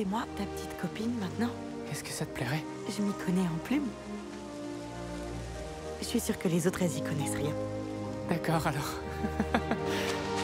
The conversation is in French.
C'est moi, ta petite copine, maintenant. Est-ce que ça te plairait? Je m'y connais en plumes. Je suis sûre que les autres, elles y connaissent rien. D'accord, alors.